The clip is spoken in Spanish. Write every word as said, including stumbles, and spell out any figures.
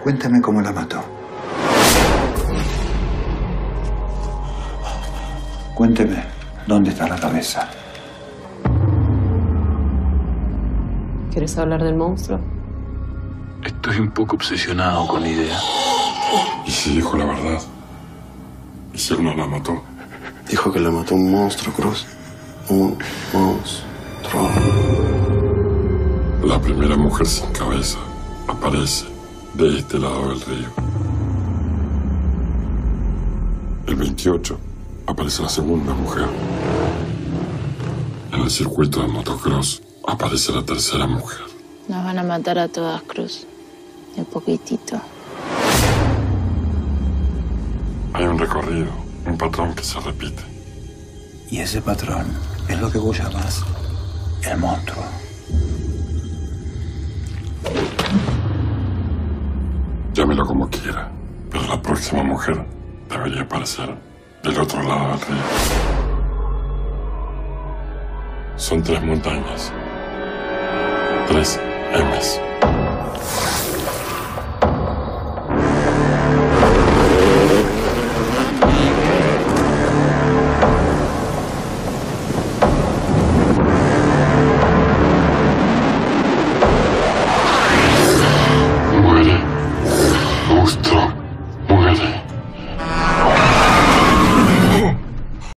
Cuéntame cómo la mató. Cuénteme, ¿dónde está la cabeza? ¿Quieres hablar del monstruo? Estoy un poco obsesionado con la idea. ¿Y si dijo la verdad? ¿Y si él no la mató? Dijo que la mató un monstruo, Cruz. Un monstruo. La primera mujer sin cabeza aparece de este lado del río. El veintiocho aparece la segunda mujer. En el circuito de motocross aparece la tercera mujer. Nos van a matar a todas, Cruz. De poquitito. Hay un recorrido, un patrón que se repite. Y ese patrón es lo que vos llamás el monstruo. Llámelo como quiera, pero la próxima mujer debería aparecer del otro lado del río. Son tres montañas, tres M's.